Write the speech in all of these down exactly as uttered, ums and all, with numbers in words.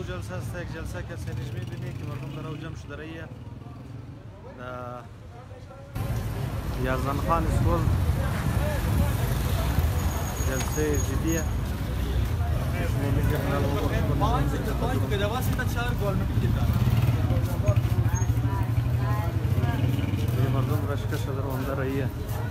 جلسه است. یک جلسه که سنیج میبینی که مردم در او جمع شده رایه یزدان خان اسکول جلسه جدیه شما میگه مردم رشکه شده رو هم در رایه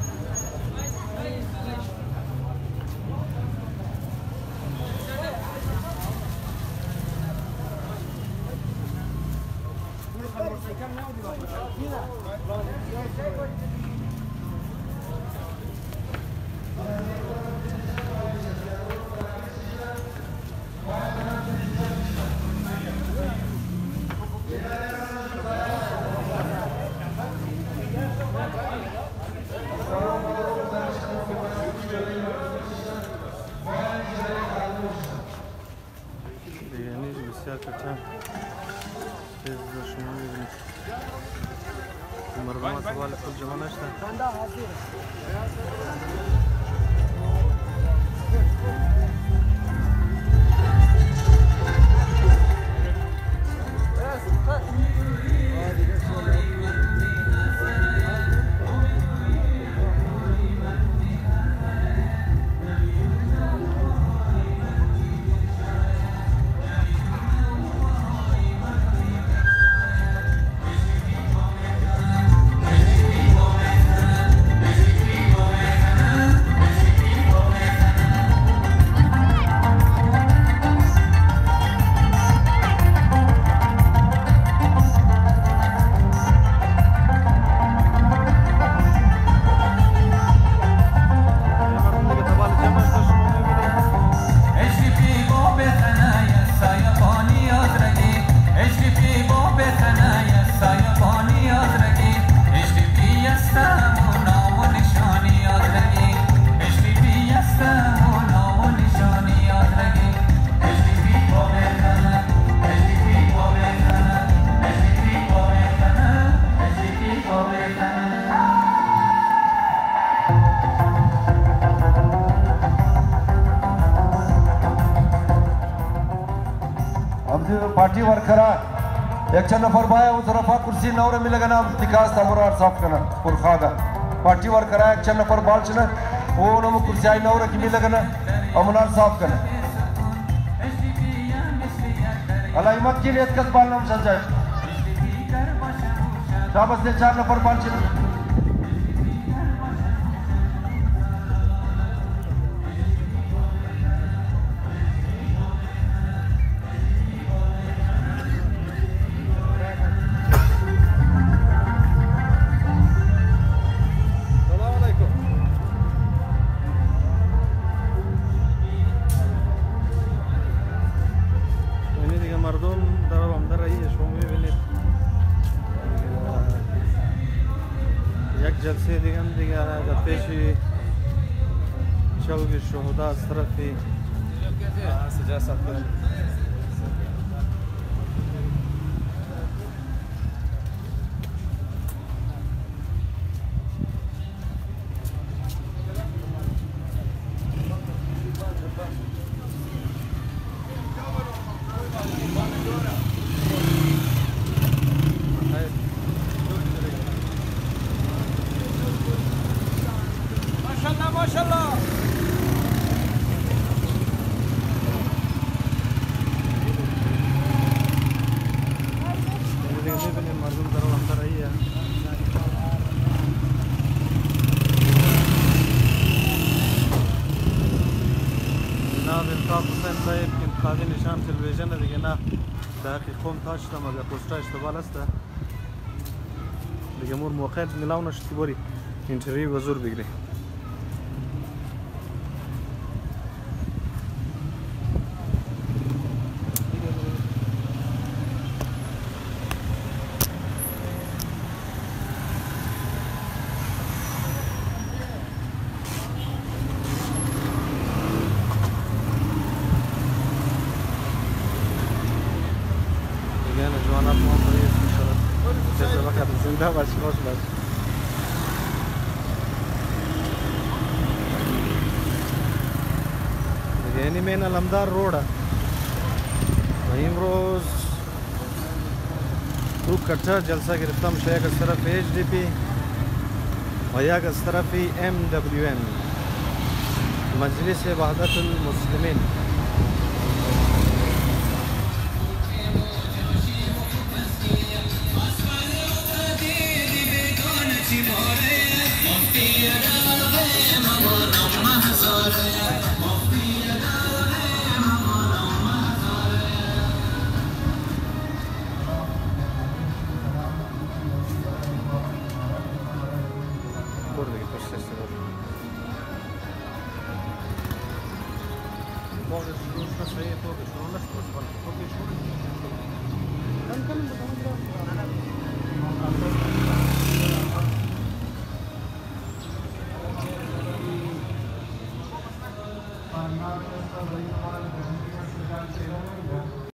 مردم سوال خود جمع نشده पार्टी वर्करा एक चंद नफर बाय उस रफा कुर्सी नौरे मिलेगा ना तिकास तमरार साफ करना पुरखागा पार्टी वर्करा एक चंद नफर बाल चना वो नमु कुर्सी आई नौरे की मिलेगा ना अमनार साफ करना अलाइमत की लिए कस बाल नाम सजाए शाबाश ने चार नफर बाल चना جلسه دیگه هم دیگه در پیش چوک شهدا از طرف سجاست انتخابی نشان تلویزیون دیگه نه دقیق قوم تاشته مگه پوستر اشتباه است دیگه مور موقع میلاونش تی بری اینترویو بزرگ بگیری زنده باش خوش باش یعنی مین علمدار روډ امروز دو کچه جلسه گرفتم شاید یک از طرف ایچ دی پی و یک از طرف ام دبلیو ان مجلس وحدت المسلمین. Thank you.